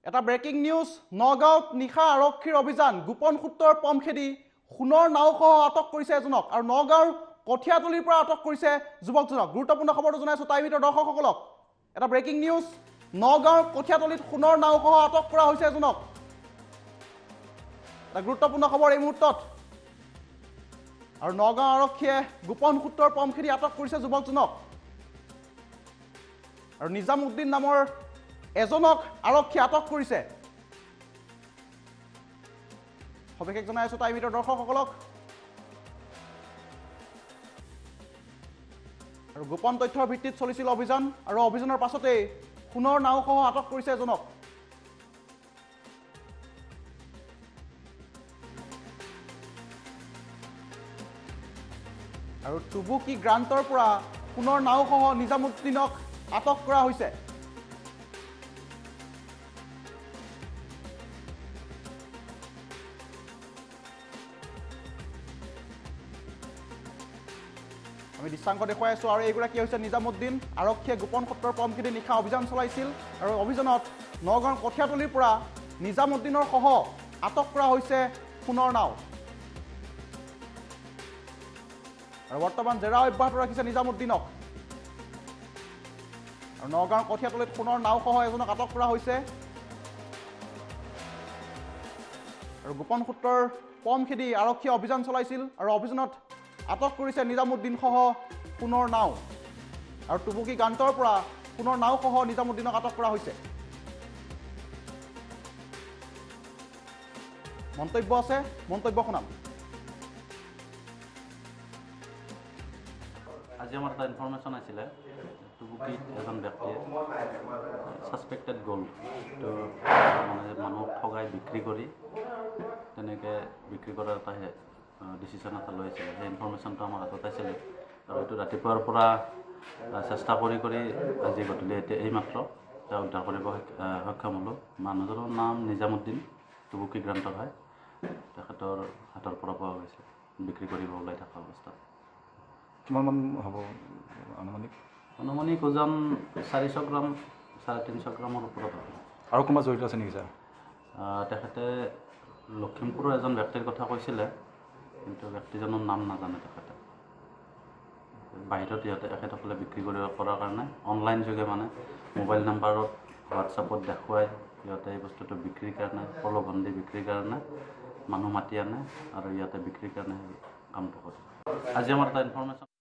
এটা breaking news নগাঁৱত নিশা আৰক্ষীৰ অভিযান গোপন সূত্ৰৰ পম খেদি সোণৰ নাওসহ আটক কৰিছে এজনক আৰু নগাঁৱৰ কঠিয়াতলিৰ পৰা আটক কৰিছে যুৱকজনক গুৰুত্বপূৰ্ণ খবৰটো জনাইছো তাই ভিতৰ দৰ্শকসকলক এটা ব্ৰেকিং নিউজ নগাঁৱৰ কঠিয়াতলিত সোণৰ নাওসহ আটক কৰা হৈছে এজনক এটা গুৰুত্বপূৰ্ণ খবৰ এই মুহূৰ্তত আৰু নগাঁও আৰক্ষীয়ে গোপন সূত্ৰৰ পম খেদি আটক কৰিছে যুৱকজনক আৰু নিজামুদ্দিন নামৰ এজনক আৰক্ষী আটক কৰিছে সবিশেষ জনাই আছো তাই ভিতৰ দৰ্শকসকলক আৰু গোপন তথ্যৰ ভিত্তিত চলিছিল অভিযান আৰু অভিযানৰ পাছতে সোণৰ নাওসহ আটক কৰিছে এজনক আৰু টুবুকি গ্ৰান্টৰ পৰা সোণৰ নাওসহ নিজামুদ্দিনক আটক কৰা হৈছে আমি দৃশ্যাংক দেখুৱাই আছো আৰু এইগৰাকী হৈছে নিজামুদ্দিন আৰক্ষীয়ে গোপন সূত্ৰৰ পম খেদি নিশা অভিযান চলাইছিল আৰু অভিযানত নগাঁৱৰ কঠিয়াতলিৰ পৰা নিজামুদ্দিনৰ সহ আটক কৰা হৈছে সোণৰ নাও আৰু বৰ্তমান জেৰা অব্যাহত ৰাখিছে নিজামুদ্দিনক আৰু নগাঁৱৰ কঠিয়াতলিত সোণৰ নাওসহ এজনক আটক কৰা হৈছে আৰু গোপন সূত্ৰৰ পম খেদি আৰক্ষীয়ে অভিযান চলাইছিল আৰু অভিযানত আটক কৰিছে নিজামুদ্দিন সহ সোণৰ নাও আৰু টুবুকি গ্ৰান্টৰ পৰা সোণৰ নাও সহ নিজামুদ্দিনক আটক কৰা হৈছে মন্তব্য আছে মন্তব্য শুনাম আজি আমার একটা ইনফরমেশন আছিল টুবুকিত এজন ব্যক্তিয়ে সাসপেক্টেড গ'ল তো মানে মানুহক ঠগাই বিক্রি কৰি তেনেকৈ বিক্রি কৰাৰ এটা ডিচিশন এটা লৈছিল সেই ইনফরমেশনটো আমাৰ হাতত আছিল আৰু এইটো ৰাতিপুৱাৰ পৰা চেষ্টা কৰি আজি গধূলি এতিয়া এইমাত্ৰ তেওঁ উদ্ধাৰ কৰিব সক্ষম হ'লোঁ মানুহজনৰ নাম নিজামুদ্দিন টুবুকি গ্ৰান্টৰ হয় তেখেতৰ হাতৰ পৰা পোৱা গৈছে বিক্ৰী কৰিব ওলাই থকা অৱস্থাত কিমান হ'ব আনুমানিক ওজন 400 গ্ৰাম 350 গ্ৰামৰ ওপৰত হ'ব আৰু কোনোবা জড়িত আছে নেকি ছাৰ তেখেতে লখিমপুৰৰ এজন ব্যক্তিৰ কথা কৈছিলে কিন্তু ব্যক্তিজনৰ নাম নাজানে তেখেতে বাহিৰত ইহঁতে এখেতসকলে বিক্ৰী কৰাৰ কাৰণে অনলাইন যোগে মানে মোবাইল নাম্বাৰত হোৱাটছআপত দেখুৱাই ইহঁতে এই বস্তুটো বিক্ৰীৰ কাৰণে প্ৰলোভন দি বিক্ৰীৰ কাৰণে মানুহ মাতি আনে আৰু ইয়াতে বিক্ৰীৰ কাৰণে কামটো কৰে আজি আমাৰ এটা ইনফৰমেশ্যন